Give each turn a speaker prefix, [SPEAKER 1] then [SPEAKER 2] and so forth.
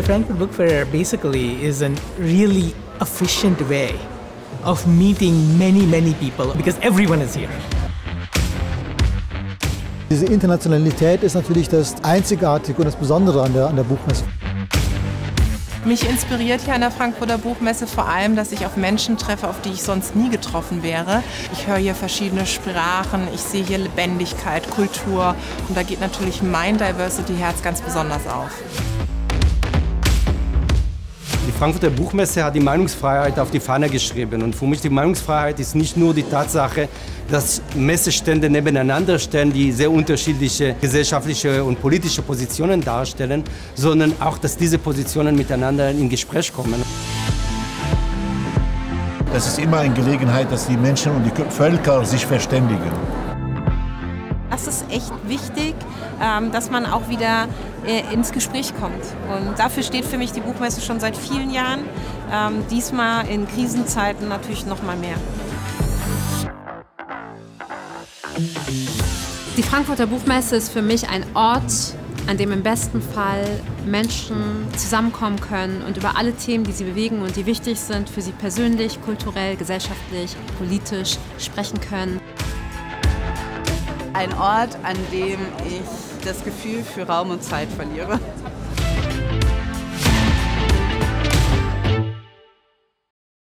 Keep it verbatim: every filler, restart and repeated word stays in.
[SPEAKER 1] Frankfurt Book Fair basically is a really efficient way of meeting many, many people because everyone is here.
[SPEAKER 2] Diese Internationalität ist natürlich das Einzigartige und das Besondere an der, an der Buchmesse.
[SPEAKER 3] Mich inspiriert hier an der Frankfurter Buchmesse vor allem, dass ich auf Menschen treffe, auf die ich sonst nie getroffen wäre. Ich höre hier verschiedene Sprachen, ich sehe hier Lebendigkeit, Kultur und da geht natürlich mein Diversity-Herz ganz besonders auf.
[SPEAKER 4] Die Frankfurter Buchmesse hat die Meinungsfreiheit auf die Fahne geschrieben und für mich die Meinungsfreiheit ist nicht nur die Tatsache, dass Messestände nebeneinander stehen, die sehr unterschiedliche gesellschaftliche und politische Positionen darstellen, sondern auch, dass diese Positionen miteinander in Gespräch kommen.
[SPEAKER 5] Es ist immer eine Gelegenheit, dass die Menschen und die Völker sich verständigen.
[SPEAKER 6] Das ist echt wichtig, dass man auch wieder ins Gespräch kommt. Und dafür steht für mich die Buchmesse schon seit vielen Jahren. Diesmal in Krisenzeiten natürlich noch mal mehr.
[SPEAKER 7] Die Frankfurter Buchmesse ist für mich ein Ort, an dem im besten Fall Menschen zusammenkommen können und über alle Themen, die sie bewegen und die wichtig sind, für sie persönlich, kulturell, gesellschaftlich, politisch sprechen können.
[SPEAKER 8] Ein Ort, an dem ich das Gefühl für Raum und Zeit verliere.